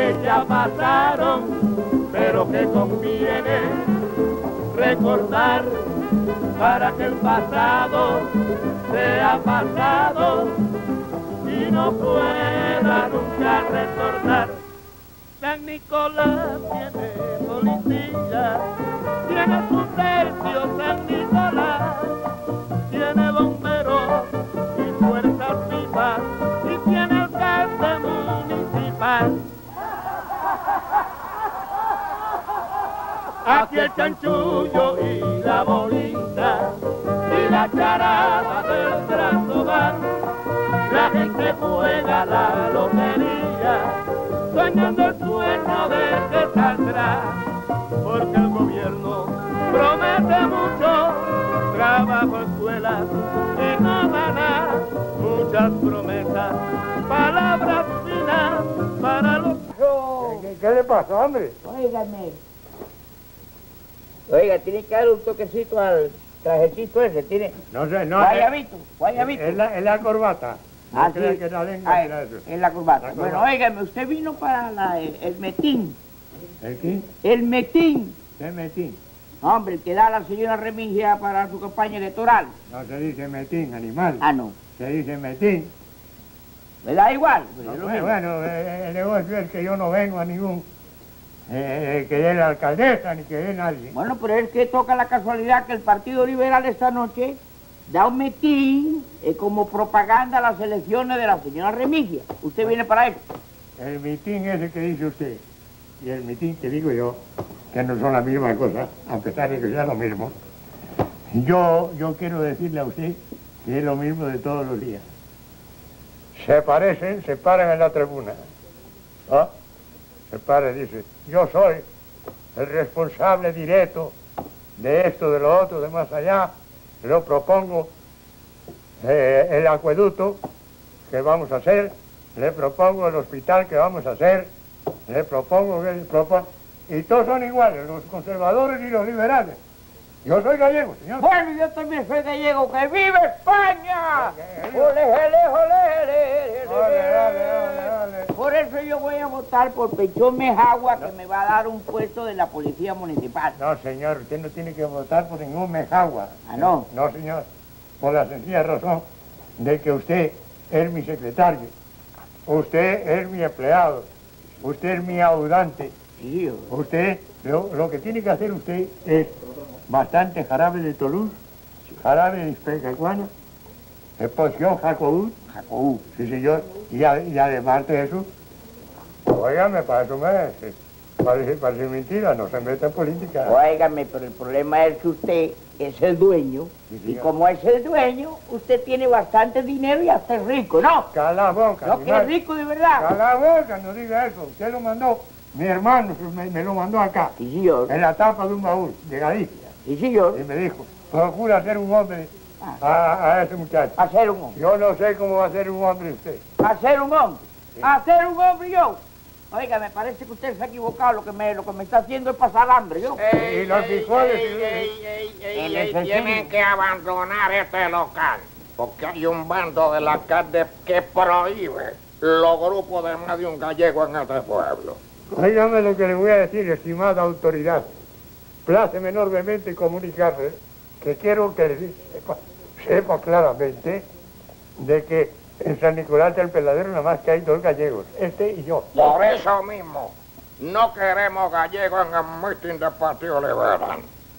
que ya pasaron, pero que conviene recordar para que el pasado sea pasado y no pueda nunca retornar. San Nicolás tiene policía, tiene su tercio San Nicolás, tiene bomberos y fuerzas vivas y tiene alcalde municipal. Aquí el chanchullo y la bolita y la charada del brazo van. La gente juega la lotería, soñando el sueño de que saldrá, porque el gobierno promete mucho, trabajo, escuelas y no da nada, muchas promesas, palabras finas para los... ¿Qué le pasó, hombre? Óigame. Oiga, tiene que dar un toquecito al trajecito ese, tiene... No sé, no... Guayabito, guayabito. Es la corbata. No Ah, crea sí. que la lengua era eso. Es la corbata. La Bueno, corbata. óigame, usted vino para el metín. ¿El qué? El metín. ¿Qué metín? Hombre, el que da la señora Remigia para su campaña electoral. No se dice metín, animal. Ah, no. Se dice metín. ¿Me da igual? Pues No, es lo bueno, mismo. el negocio es que yo no vengo a ningún... que dé la alcaldesa ni que dé nadie. Bueno, pero es que toca la casualidad que el Partido Liberal esta noche da un metín como propaganda a las elecciones de la señora Remigia. ¿Usted viene para eso? El mitín ese que dice usted y el mitín que digo yo, que no son la misma cosa, a pesar de que sea lo mismo, yo quiero decirle a usted que es lo mismo de todos los días. Se parecen, se paran en la tribuna. ¿Ah? Se para y dice, yo soy el responsable directo de esto, de lo otro, de más allá. Lo propongo el acueducto que vamos a hacer, le propongo el hospital que vamos a hacer, le propongo y todos son iguales, los conservadores y los liberales. Yo soy gallego, señor. Bueno, yo también soy gallego. ¡Que vive España! ¡Ole, ole, ole, ole! Por eso yo voy a votar por Pechón Mejagua, que me va a dar un puesto de la policía municipal. No, señor, usted no tiene que votar por ningún Mejagua. ¿Ah, no? No, señor, por la sencilla razón de que usted es mi secretario, usted es mi empleado, usted es mi ayudante. Sí, Usted, lo que tiene que hacer usted es bastante jarabe de Toulouse, jarabe de Ispecacuana, poción Jacobú, sí señor, y además de eso, óigame, para eso parece mentira, no se meta en política. Óigame, pero el problema es que usted es el dueño, Sí, y señor. como es el dueño, usted tiene bastante dinero y hasta es rico, ¿no? Cala la boca, No, que es animal. rico de verdad. Cala la boca, no diga eso, usted lo mandó, mi hermano me lo mandó acá, Sí, señor. en la tapa de un baúl, de Galicia, Sí, señor. y me dijo, procura ser un hombre a ese muchacho. Hacer un hombre. Yo no sé cómo va a ser un hombre usted. Hacer un hombre. Sí. Hacer un hombre yo. Oiga, me parece que usted se ha equivocado. Lo que me está haciendo es pasar hambre, yo. Y los frijoles... Tienen que abandonar este local, porque hay un bando de la alcalde que prohíbe los grupos de más de un gallego en este pueblo. Óigame lo que le voy a decir, estimada autoridad. Pláceme enormemente comunicarle que quiero que sepa claramente de que en San Nicolás del Peladero nada más que hay 2 gallegos, este y yo. Por eso mismo, no queremos gallegos en el mitin del Partido Liberal.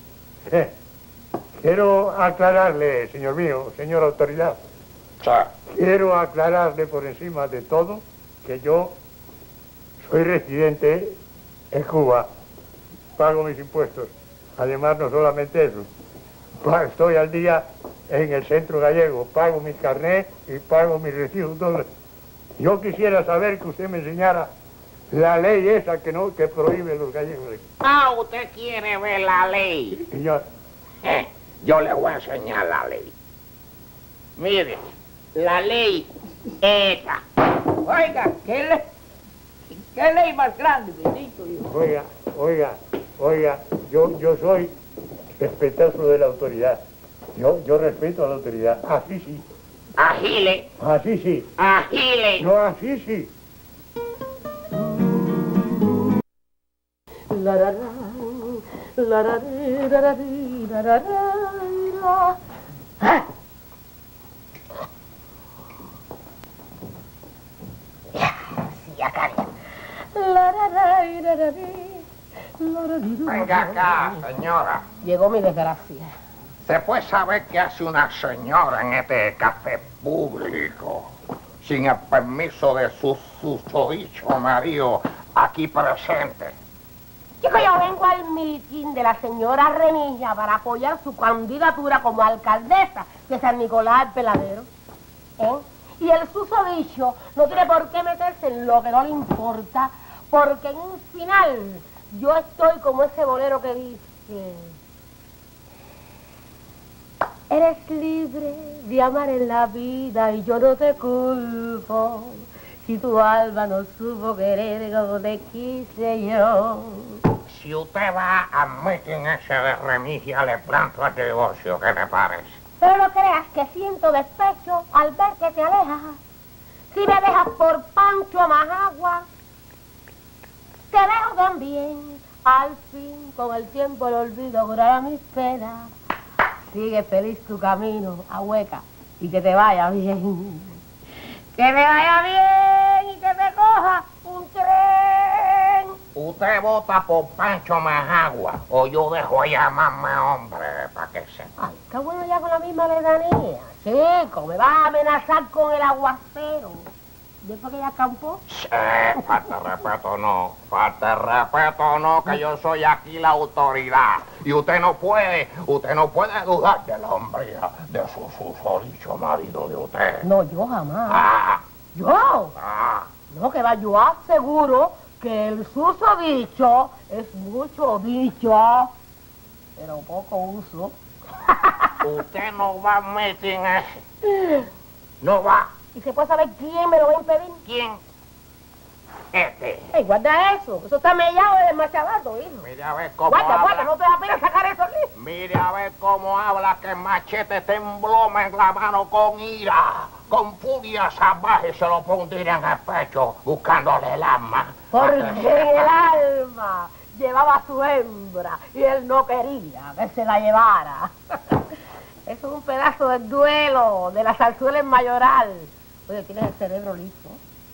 Quiero aclararle, señor mío, señor autoridad, Sí. quiero aclararle por encima de todo que yo soy residente en Cuba, pago mis impuestos. Además, no solamente eso, estoy al día en el centro gallego, pago mi carnet y pago mis recibos. Entonces, yo quisiera saber que usted me enseñara la ley esa que prohíbe los gallegos. Ah, usted quiere ver la ley. Señor, Yo le voy a enseñar la ley. Mire, la ley esa. Oiga, ¿qué ley más grande, bendito Dios? oiga, yo soy respetuoso de la autoridad. Yo respeto a la autoridad. Así sí. Agile, Así sí. agile. No, así sí. Venga acá, señora. Llegó mi desgracia. ¿Se puede saber qué hace una señora en este café público sin el permiso de su susodicho marido aquí presente? Chico, yo vengo al mitin de la señora Remilla para apoyar su candidatura como alcaldesa de San Nicolás del Peladero. Y el susodicho no tiene por qué meterse en lo que no le importa, porque en un final yo estoy como ese bolero que dice: eres libre de amar en la vida y yo no te culpo si tu alma no supo querer como te quise yo. Si usted va a meeting ese de Remilla, le planto el negocio, ¿qué le parece? Pero no creas que siento despecho al ver que te alejas. Si me dejas por Pancho Majagua, te dejo también. Al fin, con el tiempo el olvido curará mis penas. Sigue feliz tu camino, Ahueca, y que te vaya bien. Que te vaya bien y que te coja un tren. ¿Usted vota por Pancho Majagua o yo dejo de llamarme hombre para que sepa? Ay, qué bueno ya con la misma letanía. Chico, me vas a amenazar con el aguacero. ¿Después que ya acampó? Sí, falta de respeto no, que yo soy aquí la autoridad. Y usted no puede dudar de la hombría de su susodicho marido de usted. No, yo jamás. Ah, ¿Yo? ah. No, que va, yo aseguro que el susodicho es mucho dicho, pero poco uso. Usted no va a meter en ese. No va. ¿Y se puede saber quién me lo va a impedir? ¿Quién? Este. Ey, guarda eso está mellado de machabato, hijo. Mire a ver cómo Guarda, habla. no te da pena sacar eso aquí. Mire a ver cómo habla, que el machete tembló en la mano con ira. Con furia salvaje se lo pondría en el pecho, buscándole el alma. Porque en el alma llevaba a su hembra y él no quería que se la llevara. Eso es un pedazo del duelo de la zarzuela en Mayoral. Oye, tienes el cerebro listo.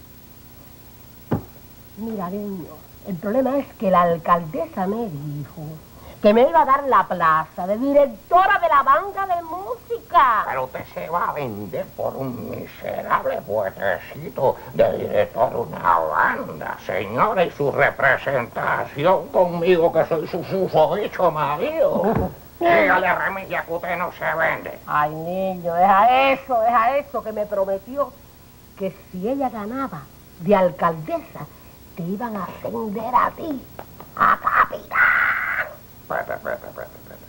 Mira, niño, el problema es que la alcaldesa me dijo que me iba a dar la plaza de directora de la banca de música. Pero usted se va a vender por un miserable puestecito de director de una banda, señora, y su representación conmigo, que soy su susodicho marido. Dígale a Remilla que usted no se vende. Ay, niño, deja eso, que me prometió que si ella ganaba de alcaldesa, te iban a ascender a ti, a capitán. Espérate.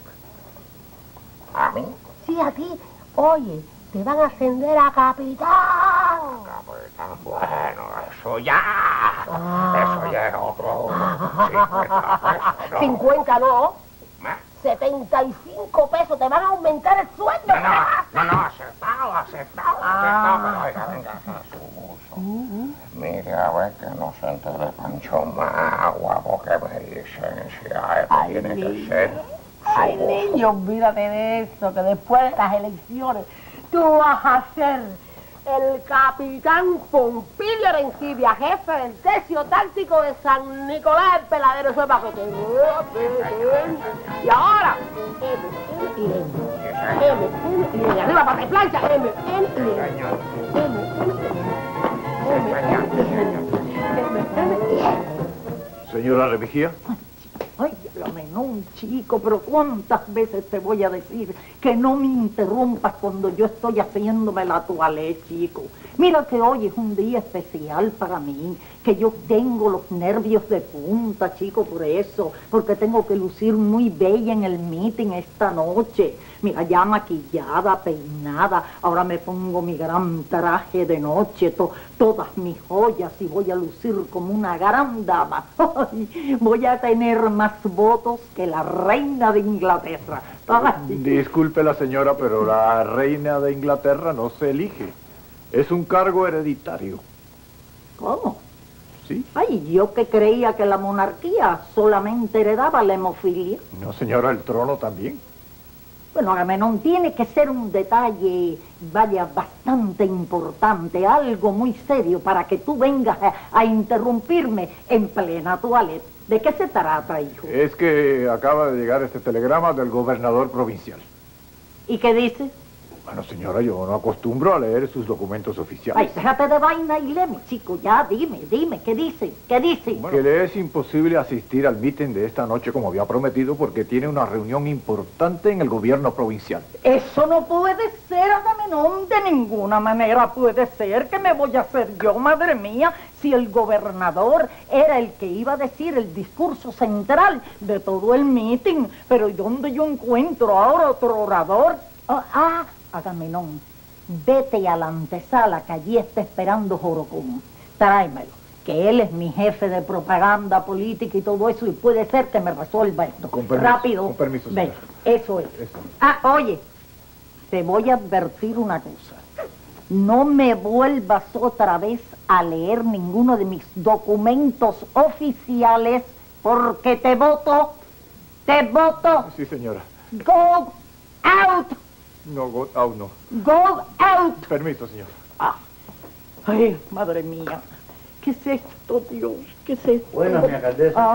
¿A mí? Sí, a ti. Oye, te van a ascender a capitán. Capitán, bueno, eso ya es otro 50 pesos, ¿no? 50 no. ¿Eh? 75 pesos, te van a aumentar el sueldo. No, aceptado, pero oiga, venga acá, su uso. Mire, a ver que no se entere Pancho Majagua, porque me licencia, esto tiene que ser Ay, niño, olvídate de eso, que después de las elecciones tú vas a ser el capitán Pompilio Arencibia, jefe del tercio táctico de San Nicolás del Peladero. Eso es para que te vean. Y ahora, M, arriba para que plancha, M, Señora Remigía. Ay, lo menú, chico, pero ¿cuántas veces te voy a decir que no me interrumpas cuando yo estoy haciéndome la toalé, chico? Mira que hoy es un día especial para mí, que yo tengo los nervios de punta, chico, por eso, porque tengo que lucir muy bella en el meeting esta noche. Mira, ya maquillada, peinada, ahora me pongo mi gran traje de noche, todas mis joyas y voy a lucir como una gran dama. Ay, voy a tener más votos que la reina de Inglaterra. Ay. Disculpe la señora, pero la reina de Inglaterra no se elige. Es un cargo hereditario. ¿Cómo? sí. Ay, yo que creía que la monarquía solamente heredaba la hemofilia. No, señora, el trono también. Bueno, Agamenón, tiene que ser un detalle, vaya, bastante importante, algo muy serio para que tú vengas a interrumpirme en plena toilette. ¿De qué se trata, hijo? Es que acaba de llegar este telegrama del gobernador provincial. ¿Y qué dice? Bueno, señora, yo no acostumbro a leer sus documentos oficiales. Ay, déjate de vaina y léeme, chico, ya, dime, ¿qué dice? ¿Qué dice? Bueno, que le es imposible asistir al mitin de esta noche como había prometido porque tiene una reunión importante en el gobierno provincial. Eso no puede ser, Agamenón, de ninguna manera puede ser. ¿Qué me voy a hacer yo, madre mía, si el gobernador era el que iba a decir el discurso central de todo el mitin? Pero ¿y dónde yo encuentro ahora otro orador? Agamenón, vete a la antesala que allí está esperando Jorocón. Tráemelo, que él es mi jefe de propaganda política y todo eso, y puede ser que me resuelva esto. Con permiso, rápido. con permiso, señora. Ven, eso es. Oye, te voy a advertir una cosa. No me vuelvas otra vez a leer ninguno de mis documentos oficiales porque te voto. ¡Te voto! Sí, señora. ¡Go out! No, go out, no. ¡Go out! Permiso, señor. Ay, madre mía. ¿Qué es esto, Dios? ¿Qué es esto? Buenas, mi alcaldesa.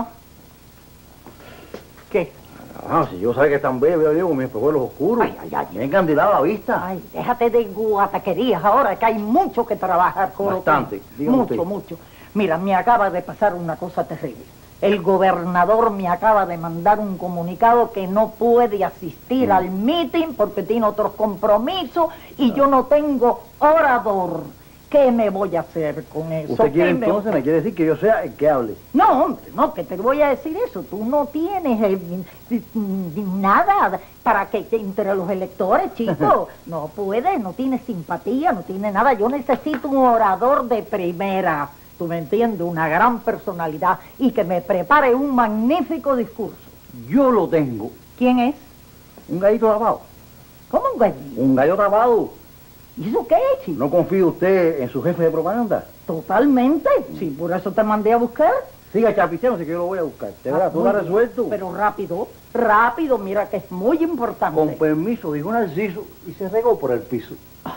¿Qué? Si yo sé que están bello, yo con mis espejuelos oscuros. Ay. Me he encandilado la vista. Ay, déjate de guataquerías ahora, que hay mucho que trabajar, Jorocón. Bastante, dígame usted. Mucho. Mira, me acaba de pasar una cosa terrible. El gobernador me acaba de mandar un comunicado que no puede asistir al meeting porque tiene otros compromisos y yo no tengo orador. ¿Qué me voy a hacer con eso? ¿Usted quiere entonces, me quiere decir que yo sea el que hable? No, hombre, no, que te voy a decir eso. Tú no tienes nada para que entre los electores, chico. No puedes, no tienes simpatía, no tienes nada. Yo necesito un orador de primera. ¿Tú me entiendes? Una gran personalidad y que me prepare un magnífico discurso. Yo lo tengo. ¿Quién es? Un gallito trabado. ¿Cómo un gallito? Un gallo trabado. ¿Y eso qué es, chico? ¿No confía usted en su jefe de propaganda? Totalmente. Sí, por eso te mandé a buscar. Siga chapicheando, si que yo lo voy a buscar. Te verás, tú lo has resuelto. Pero rápido, mira que es muy importante. Con permiso, dijo Narciso y se regó por el piso.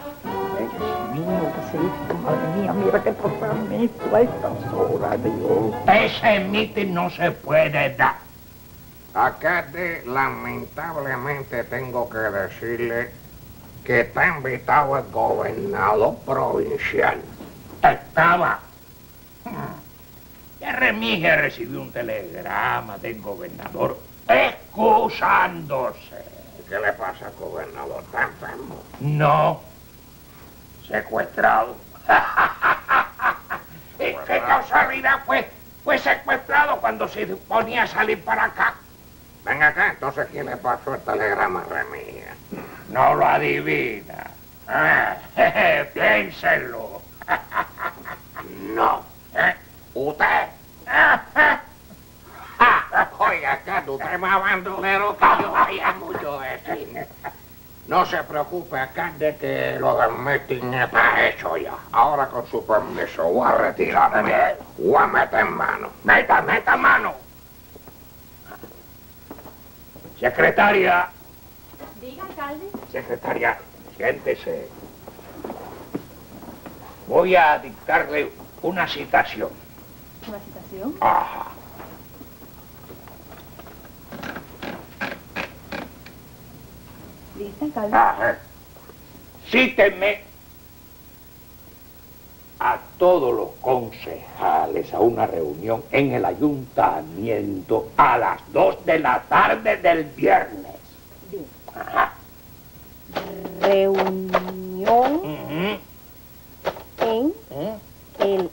Madre mía, mira qué procedimiento a estas horas, Dios. Ese mitin no se puede dar. Alcalde, lamentablemente tengo que decirle que está invitado el gobernador provincial. Estaba. Ya Remige recibió un telegrama del gobernador excusándose. ¿Qué le pasa al gobernador? ¿Está enfermo? No. Secuestrado. ¿Qué casualidad fue secuestrado cuando se ponía a salir para acá? Ven acá, entonces, ¿quién le pasó el telegrama a Remige? No lo adivina. Piénselo. No. ¿Usted? Oiga, acá usted es más bandolero que yo vaya mucho decir. No se preocupe, alcalde, que lo del meeting está hecho ya. Ahora, con su permiso, voy a retirarme. Voy a meter mano. Meta mano. Secretaria. Diga, alcalde. Secretaria, siéntese. Voy a dictarle una citación. ¿Una citación? Ajá. ¿Lista, alcalde? Ajá. Cíteme a todos los concejales a una reunión en el ayuntamiento a las 2 de la tarde del viernes. Bien. Ajá. Reunión en el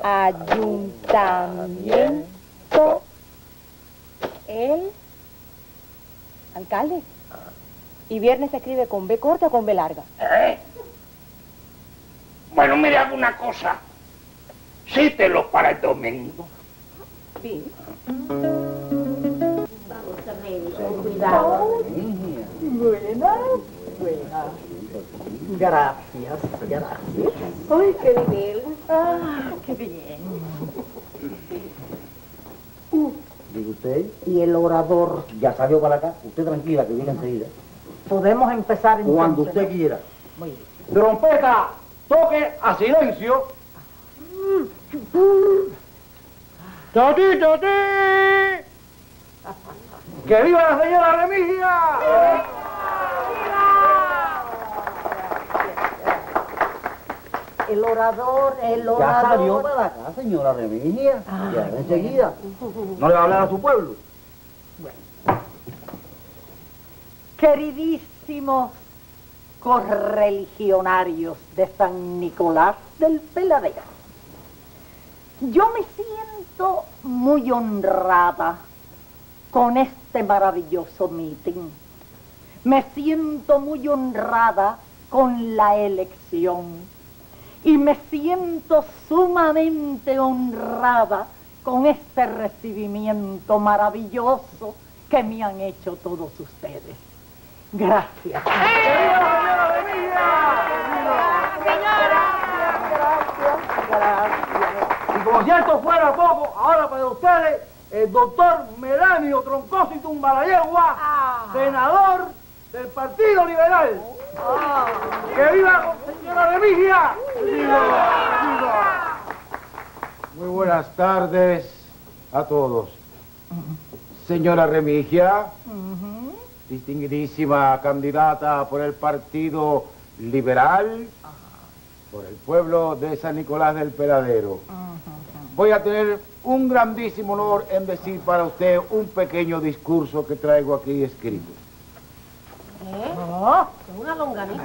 ayuntamiento. El alcalde. ¿Y viernes se escribe con B corta o con B larga? Bueno, mire, hago una cosa. Cítelo para el domingo. Bien. Vamos a ver, con cuidado. Buena. Gracias. ¡Ay, qué nivel! Qué bien. usted Y el orador. ya salió para acá. Usted tranquila, que viene enseguida. Podemos empezar entonces. Cuando usted quiera. Muy bien. Trompeta, toque a silencio. ¡Toti, toti! ¡Que viva la señora Remigia! El orador. Ya salió para acá, señora Remigia. Ya, enseguida. ¿No le va a hablar a su pueblo? Queridísimos correligionarios de San Nicolás del Peladero, yo me siento muy honrada con este maravilloso meeting. Me siento muy honrada con la elección y me siento sumamente honrada con este recibimiento maravilloso que me han hecho todos ustedes. Gracias. Y como si esto fuera poco, ahora para ustedes, el doctor Melanio Troncoso y Tumbalayegua, senador del Partido Liberal. ¡Que viva, señora Remigia! Muy buenas tardes a todos. Señora Remigia, distinguidísima candidata por el Partido Liberal, por el pueblo de San Nicolás del Peladero. Voy a tener un grandísimo honor en decir para usted un pequeño discurso que traigo aquí escrito. Una longaniza.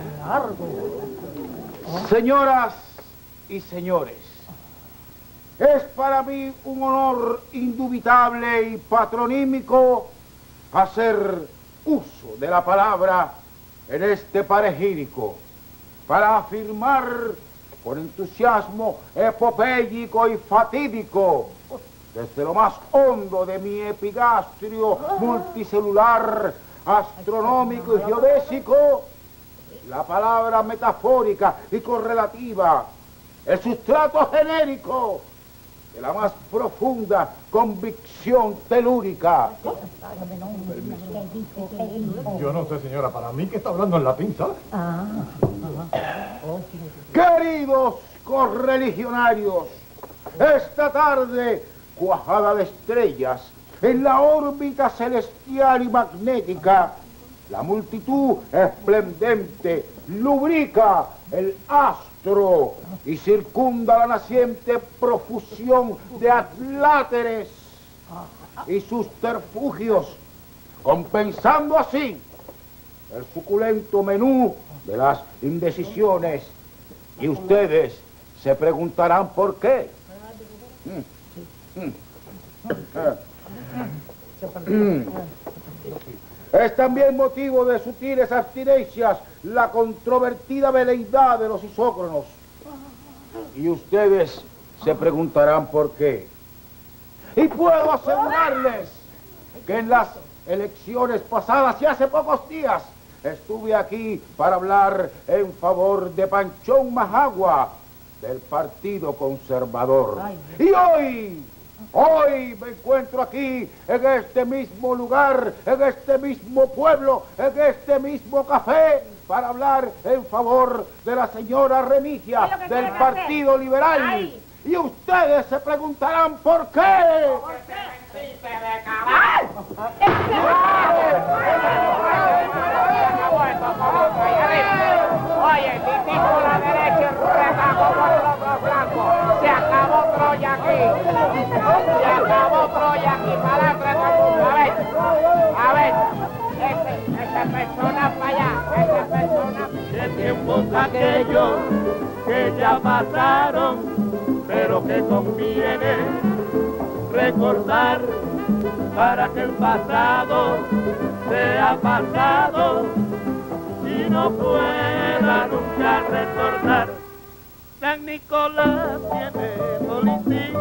Señoras y señores, es para mí un honor indubitable y patronímico hacer uso de la palabra en este panegírico para afirmar con entusiasmo epopéyico y fatídico desde lo más hondo de mi epigastrio multicelular, astronómico y geodésico la palabra metafórica y correlativa, el sustrato genérico de la más profunda convicción telúrica. Yo no sé, señora, para mí que está hablando en latín, ¿sabes? Queridos correligionarios, esta tarde, cuajada de estrellas, en la órbita celestial y magnética, la multitud esplendente lubrica el astro y circunda la naciente profusión de atláteres y subterfugios, compensando así el suculento menú de las indecisiones. Y ustedes se preguntarán por qué. Es también motivo de sutiles abstinencias la controvertida veleidad de los isócronos. Y ustedes se preguntarán por qué. Y puedo asegurarles que en las elecciones pasadas y hace pocos días estuve aquí para hablar en favor de Panchón Majagua, del Partido Conservador. Y hoy me encuentro aquí, en este mismo lugar, en este mismo pueblo, en este mismo café, para hablar en favor de la señora Remigia, del Partido Liberal. Y ustedes se preguntarán ¿por qué? Oye, tití por la derecha, retacó por el otro flanco. Se acabó Troya aquí. Se acabó Troya aquí. Para adelante, a ver. Esa persona para allá. Esa persona. De tiempos aquellos que ya pasaron, pero que conviene recordar para que el pasado sea pasado y no pueda nunca retornar. San Nicolás tiene policía